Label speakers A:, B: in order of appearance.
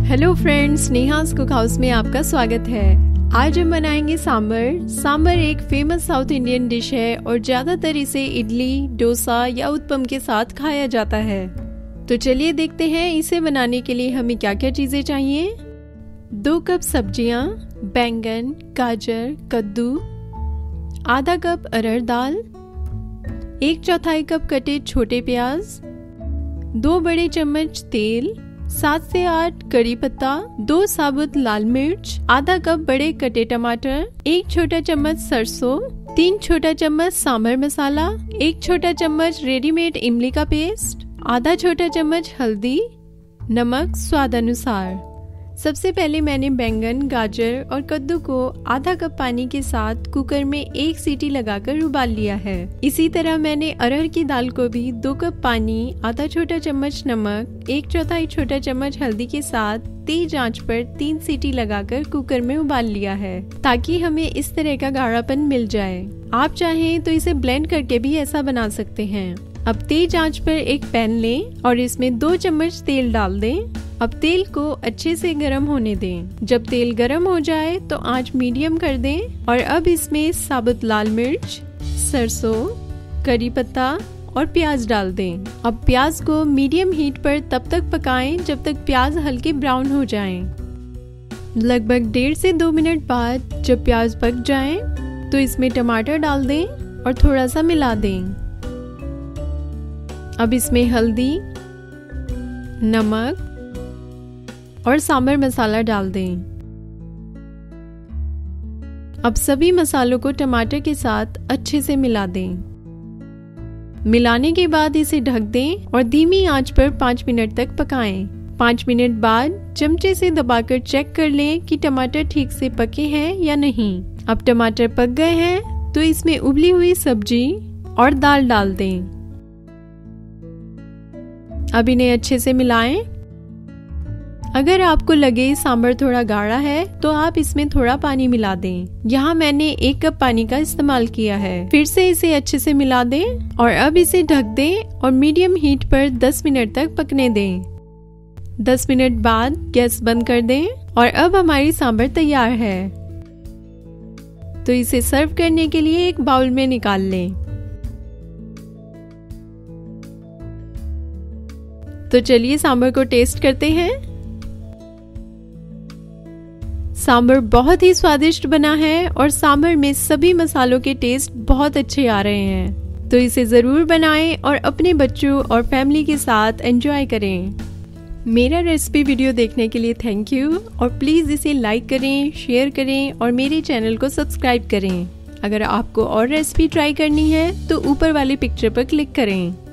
A: Hello friends, Neha's cook house में आपका स्वागत है। आज हम बनाएंगे सांबर। सांबर एक फेमस साउथ इंडियन डिश है और ज्यादातर इसे इडली, डोसा या उत्पम के साथ खाया जाता है। तो चलिए देखते हैं इसे बनाने के लिए हमें क्या क्या चीजें चाहिए। 2 कप सब्जियां, बैंगन, गाजर, कद्दू, आधा कप अरहर दाल, 1/4 कप कटे छोटे प्याज, 2 बड़े चम्मच तेल, 7 से 8 कड़ी पत्ता, 2 साबुत लाल मिर्च, आधा कप बड़े कटे टमाटर, 1 छोटा चम्मच सरसों, 3 छोटा चम्मच सांभर मसाला, 1 छोटा चम्मच रेडीमेड इमली का पेस्ट, आधा छोटा चम्मच हल्दी, नमक स्वाद अनुसार। सबसे पहले मैंने बैंगन, गाजर और कद्दू को आधा कप पानी के साथ कुकर में 1 सीटी लगाकर उबाल लिया है। इसी तरह मैंने अरहर की दाल को भी 2 कप पानी, आधा छोटा चम्मच नमक, 1/4 छोटा चम्मच हल्दी के साथ तेज आंच पर 3 सीटी लगाकर कुकर में उबाल लिया है, ताकि हमें इस तरह का गाढ़ापन मिल जाए। आप चाहें तो इसे ब्लेंड करके भी ऐसा बना सकते हैं। अब तेज आंच पर एक पैन लें और इसमें 2 चम्मच तेल डाल दें। अब तेल को अच्छे से गरम होने दें। जब तेल गरम हो जाए तो आंच मीडियम कर दें और अब इसमें साबुत लाल मिर्च, सरसों, करी पत्ता और प्याज डाल दें। अब प्याज को मीडियम हीट पर तब तक पकाएं जब तक प्याज हल्के ब्राउन हो जाएं। लगभग 1.5 से 2 मिनट बाद जब प्याज पक जाएं, तो इसमें टमाटर डाल दें और थोड़ा सा मिला दें। अब इसमें हल्दी, नमक और सांभर मसाला डाल दें। अब सभी मसालों को टमाटर के साथ अच्छे से मिला दें। मिलाने के बाद इसे ढक दें और धीमी आंच पर 5 मिनट तक पकाएं। 5 मिनट बाद चमचे से दबाकर चेक कर लें कि टमाटर ठीक से पके हैं या नहीं। अब टमाटर पक गए हैं तो इसमें उबली हुई सब्जी और दाल डाल दें। अब इन्हें अच्छे से मिलाएं। अगर आपको लगे सांभर थोड़ा गाढ़ा है तो आप इसमें थोड़ा पानी मिला दें। यहाँ मैंने 1 कप पानी का इस्तेमाल किया है। फिर से इसे अच्छे से मिला दें और अब इसे ढक दें और मीडियम हीट पर 10 मिनट तक पकने दें। 10 मिनट बाद गैस बंद कर दें और अब हमारी सांभर तैयार है। तो इसे सर्व करने के लिए एक बाउल में निकाल लें। तो चलिए सांभर को टेस्ट करते हैं। सांभर बहुत ही स्वादिष्ट बना है और सांभर में सभी मसालों के टेस्ट बहुत अच्छे आ रहे हैं। तो इसे जरूर बनाएं और अपने बच्चों और फैमिली के साथ एंजॉय करें। मेरा रेसिपी वीडियो देखने के लिए थैंक यू और प्लीज इसे लाइक करें, शेयर करें और मेरे चैनल को सब्सक्राइब करें। अगर आपको और रेसिपी ट्राई करनी है तो ऊपर वाली पिक्चर पर क्लिक करें।